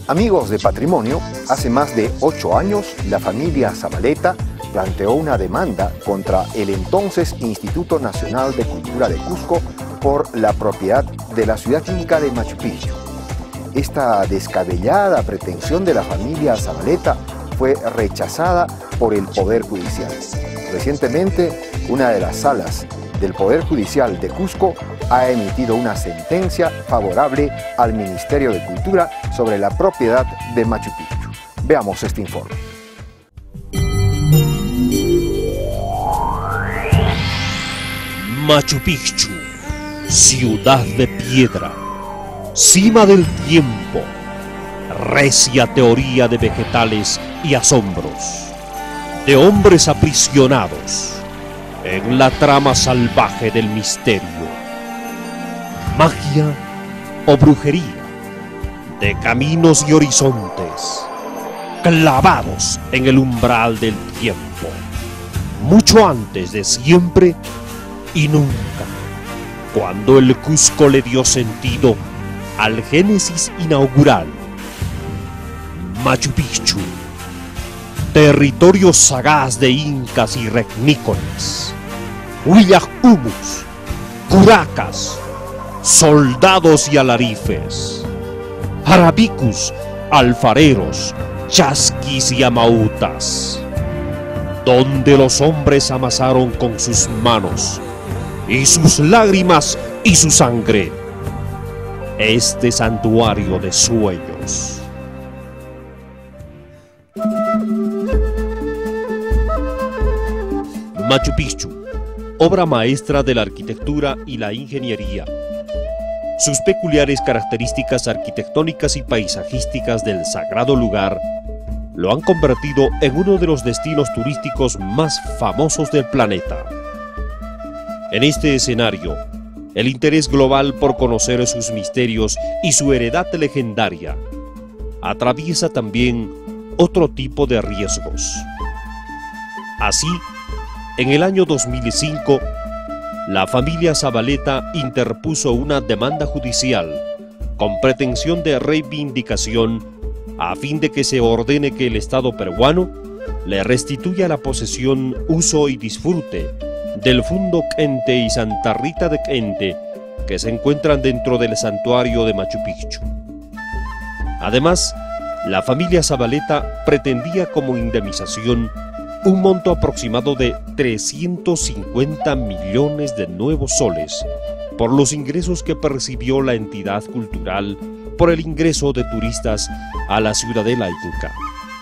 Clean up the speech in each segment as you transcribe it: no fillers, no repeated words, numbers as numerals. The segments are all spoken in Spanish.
Amigos de Patrimonio, hace más de 8 años la familia Zabaleta planteó una demanda contra el entonces Instituto Nacional de Cultura de Cusco por la propiedad de la ciudad inca de Machu Picchu. Esta descabellada pretensión de la familia Zabaleta fue rechazada por el Poder Judicial. Recientemente, una de las salas del Poder Judicial de Cusco ha emitido una sentencia favorable al Ministerio de Cultura sobre la propiedad de Machu Picchu. Veamos este informe. Machu Picchu, ciudad de piedra, cima del tiempo, recia teoría de vegetales y asombros, de hombres aprisionados en la trama salvaje del misterio, magia o brujería, de caminos y horizontes, clavados en el umbral del tiempo, mucho antes de siempre y nunca, cuando el Cusco le dio sentido al génesis inaugural. Machu Picchu, territorio sagaz de incas y regnícolas, Huillahumus, curacas, soldados y alarifes, arabicus, alfareros, chasquis y amautas, donde los hombres amasaron con sus manos y sus lágrimas y su sangre este santuario de sueños. Machu Picchu, obra maestra de la arquitectura y la ingeniería. Sus peculiares características arquitectónicas y paisajísticas del sagrado lugar lo han convertido en uno de los destinos turísticos más famosos del planeta. En este escenario, el interés global por conocer sus misterios y su heredad legendaria atraviesa también otro tipo de riesgos. Así, en el año 2005, la familia Zabaleta interpuso una demanda judicial con pretensión de reivindicación a fin de que se ordene que el Estado peruano le restituya la posesión, uso y disfrute del Fundo Kente y Santa Rita de Kente que se encuentran dentro del santuario de Machu Picchu. Además, la familia Zabaleta pretendía como indemnización un monto aproximado de 350 millones de nuevos soles por los ingresos que percibió la entidad cultural por el ingreso de turistas a la ciudadela inca.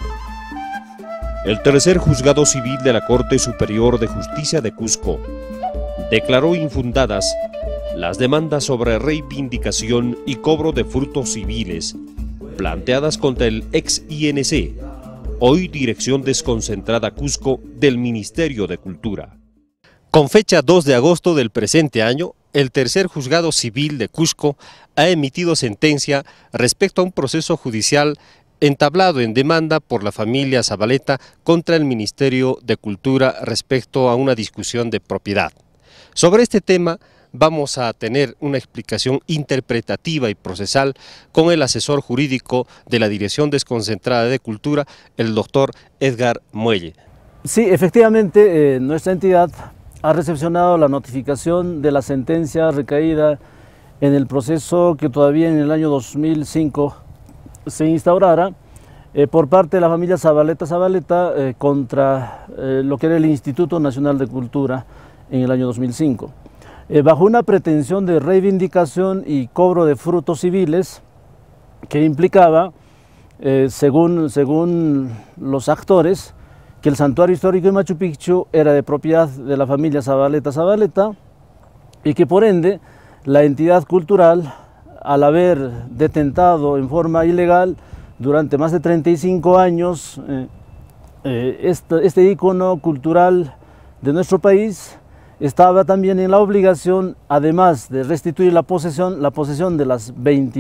El tercer juzgado civil de la Corte Superior de Justicia de Cusco declaró infundadas las demandas sobre reivindicación y cobro de frutos civiles planteadas contra el ex INC, hoy Dirección Desconcentrada Cusco del Ministerio de Cultura. Con fecha 2 de agosto del presente año, el tercer juzgado civil de Cusco ha emitido sentencia respecto a un proceso judicial entablado en demanda por la familia Zabaleta contra el Ministerio de Cultura respecto a una discusión de propiedad. Sobre este tema vamos a tener una explicación interpretativa y procesal con el asesor jurídico de la Dirección Desconcentrada de Cultura, el doctor Edgar Muelle. Sí, efectivamente, nuestra entidad ha recepcionado la notificación de la sentencia recaída en el proceso que todavía en el año 2005 se instaurara por parte de la familia Zabaleta contra lo que era el Instituto Nacional de Cultura en el año 2005. Bajo una pretensión de reivindicación y cobro de frutos civiles que implicaba, según los actores, que el santuario histórico de Machu Picchu era de propiedad de la familia Zabaleta y que por ende la entidad cultural, al haber detentado en forma ilegal durante más de 35 años este ícono cultural de nuestro país, estaba también en la obligación, además de restituir la posesión de las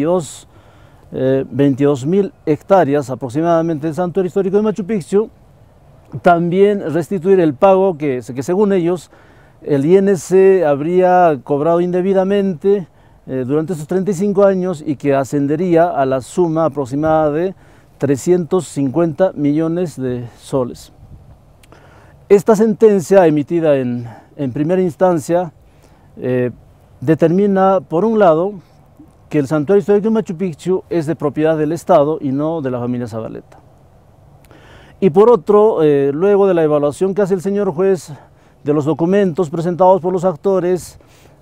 22.000 hectáreas aproximadamente del santuario histórico de Machu Picchu, también restituir el pago que según ellos el INC habría cobrado indebidamente durante estos 35 años y que ascendería a la suma aproximada de 350 millones de soles. Esta sentencia emitida en primera instancia determina, por un lado, que el Santuario Histórico de Machu Picchu es de propiedad del Estado y no de la familia Zavaleta. Y por otro, luego de la evaluación que hace el señor juez de los documentos presentados por los actores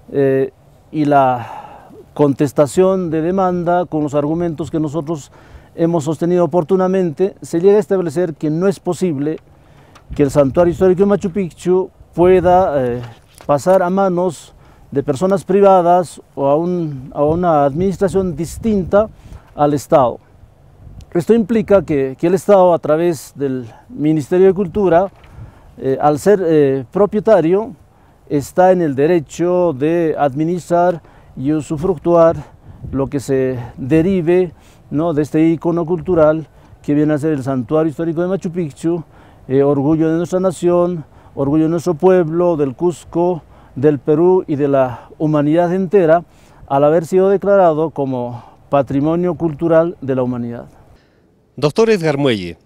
y la contestación de demanda con los argumentos que nosotros hemos sostenido oportunamente, se llega a establecer que no es posible que el Santuario Histórico de Machu Picchu pueda pasar a manos de personas privadas o a una administración distinta al Estado. Esto implica que el Estado, a través del Ministerio de Cultura, al ser propietario, está en el derecho de administrar y usufructuar lo que se derive, ¿no?, de este icono cultural que viene a ser el Santuario Histórico de Machu Picchu, orgullo de nuestra nación, orgullo de nuestro pueblo, del Cusco, del Perú y de la humanidad entera, al haber sido declarado como Patrimonio Cultural de la Humanidad. Doctor Edgar Muelle,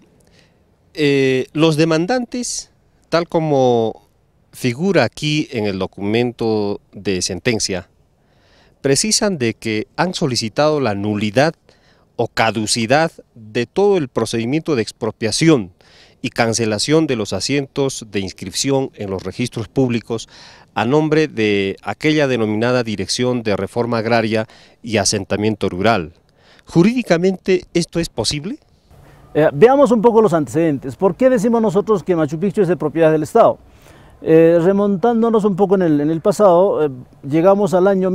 los demandantes, tal como figura aquí en el documento de sentencia, precisan de que han solicitado la nulidad o caducidad de todo el procedimiento de expropiación y cancelación de los asientos de inscripción en los registros públicos a nombre de aquella denominada Dirección de Reforma Agraria y Asentamiento Rural. ¿Jurídicamente esto es posible? Veamos un poco los antecedentes. ¿Por qué decimos nosotros que Machu Picchu es de propiedad del Estado? Remontándonos un poco en el pasado, llegamos al año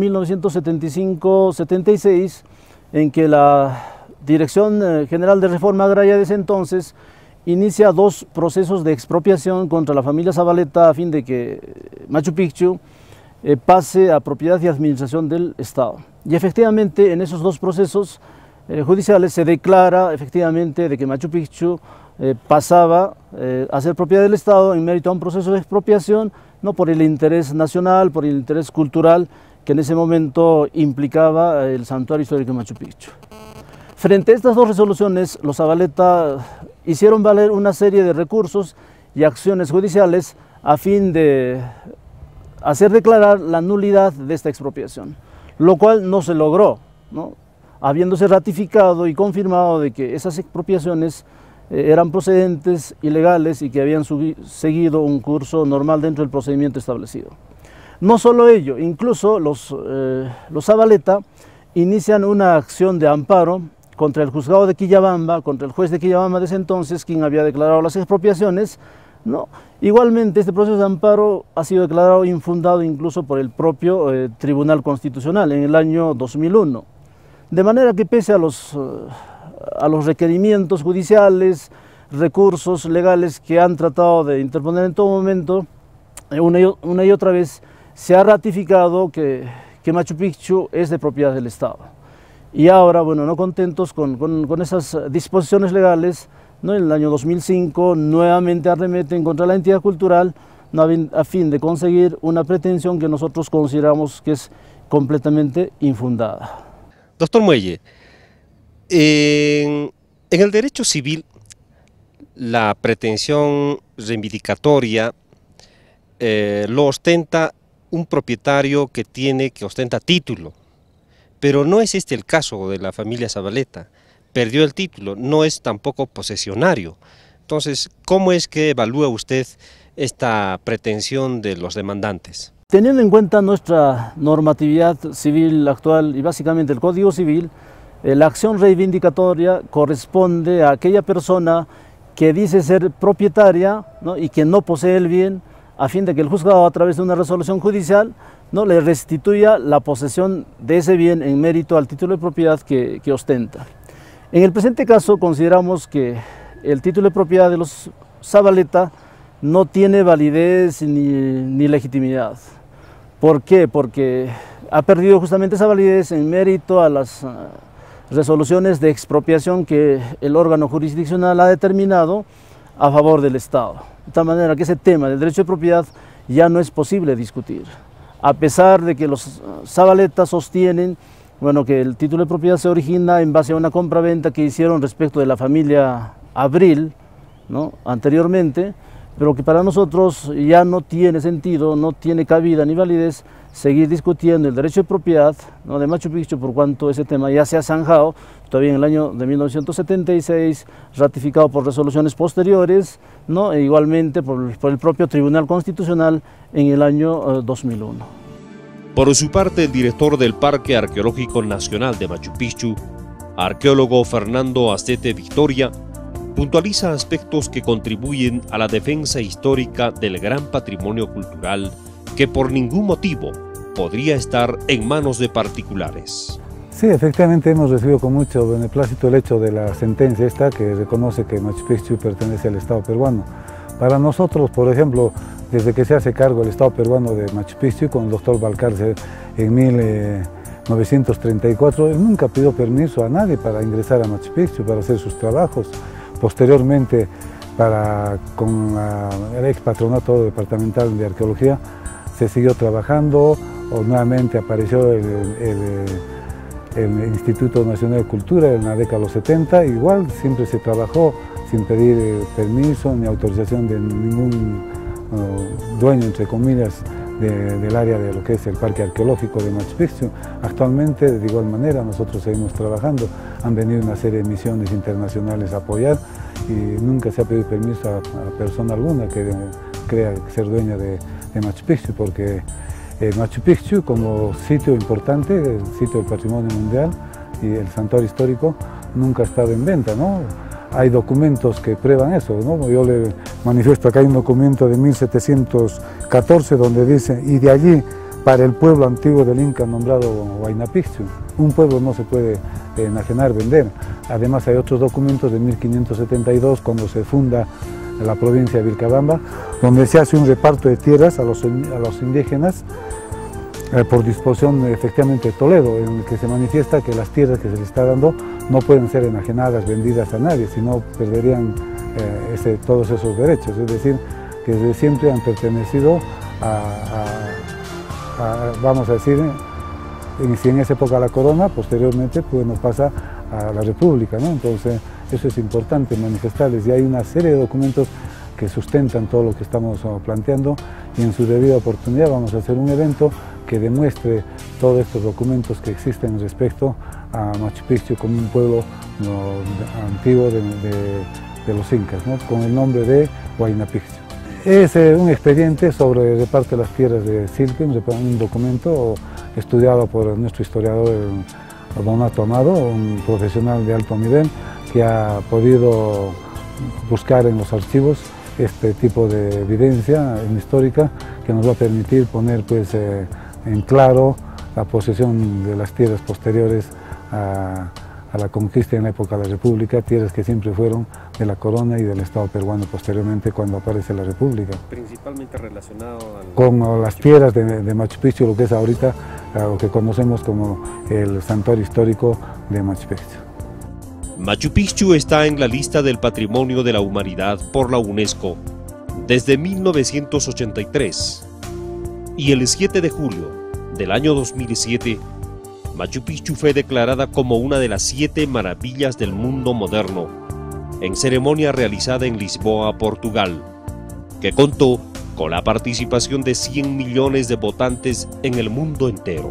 1975-76, en que la Dirección General de Reforma Agraria de ese entonces inicia dos procesos de expropiación contra la familia Zavaleta a fin de que Machu Picchu pase a propiedad y administración del Estado. Y efectivamente en esos dos procesos judiciales se declara efectivamente de que Machu Picchu pasaba a ser propiedad del Estado en mérito a un proceso de expropiación, no por el interés nacional, por el interés cultural que en ese momento implicaba el Santuario Histórico de Machu Picchu. Frente a estas dos resoluciones, los Zavaleta hicieron valer una serie de recursos y acciones judiciales a fin de hacer declarar la nulidad de esta expropiación, lo cual no se logró, ¿no?, habiéndose ratificado y confirmado de que esas expropiaciones eran procedentes y legales y que habían seguido un curso normal dentro del procedimiento establecido. No solo ello, incluso los Zavaleta inician una acción de amparo contra el juzgado de Quillabamba, contra el juez de Quillabamba de ese entonces, quien había declarado las expropiaciones, ¿no? Igualmente este proceso de amparo ha sido declarado infundado incluso por el propio Tribunal Constitucional en el año 2001. De manera que pese a los requerimientos judiciales, recursos legales que han tratado de interponer en todo momento, una y otra vez se ha ratificado que Machu Picchu es de propiedad del Estado. Y ahora, bueno, no contentos con esas disposiciones legales, ¿no?, en el año 2005 nuevamente arremeten contra la entidad cultural, ¿no?, a fin de conseguir una pretensión que nosotros consideramos que es completamente infundada. Doctor Muelle, en el derecho civil, la pretensión reivindicatoria lo ostenta un propietario que ostenta título, pero no es este el caso de la familia Zavaleta. Perdió el título, no es tampoco posesionario. Entonces, ¿cómo es que evalúa usted esta pretensión de los demandantes? Teniendo en cuenta nuestra normatividad civil actual y básicamente el Código Civil, la acción reivindicatoria corresponde a aquella persona que dice ser propietaria, ¿no?, y que no posee el bien, a fin de que el juzgado, a través de una resolución judicial, ¿no?, le restituya la posesión de ese bien en mérito al título de propiedad que ostenta. En el presente caso consideramos que el título de propiedad de los Zavaleta no tiene validez ni legitimidad. ¿Por qué? Porque ha perdido justamente esa validez en mérito a las resoluciones de expropiación que el órgano jurisdiccional ha determinado a favor del Estado. De tal manera que ese tema del derecho de propiedad ya no es posible discutir. a pesar de que los Zabaleta sostienen, bueno, que el título de propiedad se origina en base a una compra-venta que hicieron respecto de la familia Abril, ¿no?, anteriormente, pero que para nosotros ya no tiene sentido, no tiene cabida ni validez seguir discutiendo el derecho de propiedad, ¿no?, de Machu Picchu, por cuanto ese tema ya se ha zanjado todavía en el año de 1976, ratificado por resoluciones posteriores, ¿no?, e igualmente por el propio Tribunal Constitucional en el año 2001. Por su parte, el director del Parque Arqueológico Nacional de Machu Picchu, arqueólogo Fernando Astete Victoria, puntualiza aspectos que contribuyen a la defensa histórica del gran patrimonio cultural que por ningún motivo podría estar en manos de particulares. Sí, efectivamente hemos recibido con mucho beneplácito el hecho de la sentencia esta que reconoce que Machu Picchu pertenece al Estado peruano. Para nosotros, por ejemplo, desde que se hace cargo el Estado peruano de Machu Picchu con el doctor Valcárcel en 1934, él nunca pidió permiso a nadie para ingresar a Machu Picchu, para hacer sus trabajos. Posteriormente, con el ex patronato departamental de arqueología, se siguió trabajando, o nuevamente apareció el Instituto Nacional de Cultura en la década de los 70, igual siempre se trabajó sin pedir permiso ni autorización de ningún dueño, entre comillas, del área de lo que es el Parque Arqueológico de Machu Picchu. Actualmente, de igual manera, nosotros seguimos trabajando. Han venido una serie de misiones internacionales a apoyar y nunca se ha pedido permiso a persona alguna que crea ser dueña de Machu Picchu, porque Machu Picchu, como sitio importante, el sitio del patrimonio mundial y el santuario histórico, nunca ha estado en venta, ¿no? Hay documentos que prueban eso, ¿no? Yo le manifiesto acá, hay un documento de 1714 donde dice: y de allí para el pueblo antiguo del Inca nombrado Huayna Picchu. Un pueblo no se puede enajenar, vender. Además hay otros documentos de 1572, cuando se funda la provincia de Vilcabamba, donde se hace un reparto de tierras a los indígenas por disposición efectivamente de Toledo, en el que se manifiesta que las tierras que se les está dando no pueden ser enajenadas, vendidas a nadie, sino perderían todos esos derechos. Es decir, que desde siempre han pertenecido vamos a decir, si en esa época la corona, posteriormente pues nos pasa a la república, ¿no? Entonces eso es importante manifestarles, y hay una serie de documentos que sustentan todo lo que estamos planteando, y en su debida oportunidad vamos a hacer un evento que demuestre todos estos documentos que existen respecto a Machu Picchu como un pueblo antiguo de los incas, ¿no?, con el nombre de Huayna Picchu. Es un expediente sobre el reparto de las tierras de Silque, un documento estudiado por nuestro historiador Donato Amado, un profesional de alto nivel que ha podido buscar en los archivos este tipo de evidencia histórica que nos va a permitir poner pues, en claro la posesión de las tierras posteriores a la conquista en la época de la República, tierras que siempre fueron de la corona y del Estado peruano posteriormente cuando aparece la República. Principalmente relacionado con las tierras de Machu Picchu, lo que es ahorita lo que conocemos como el santuario histórico de Machu Picchu. Machu Picchu está en la lista del Patrimonio de la Humanidad por la UNESCO desde 1983, y el 7 de julio del año 2007, Machu Picchu fue declarada como una de las 7 maravillas del mundo moderno, en ceremonia realizada en Lisboa, Portugal, que contó con la participación de 100 millones de votantes en el mundo entero.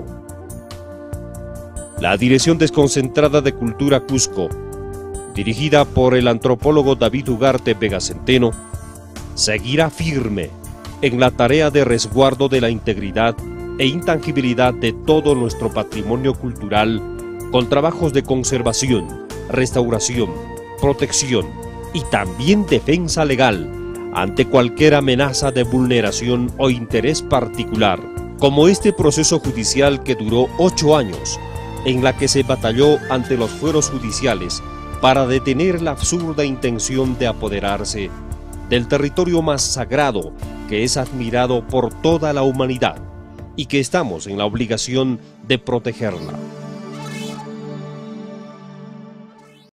La Dirección Desconcentrada de Cultura Cusco, dirigida por el antropólogo David Ugarte Vega Centeno, seguirá firme en la tarea de resguardo de la integridad e intangibilidad de todo nuestro patrimonio cultural, con trabajos de conservación, restauración, protección y también defensa legal ante cualquier amenaza de vulneración o interés particular, como este proceso judicial que duró 8 años, en la que se batalló ante los fueros judiciales para detener la absurda intención de apoderarse del territorio más sagrado que es admirado por toda la humanidad y que estamos en la obligación de protegerla.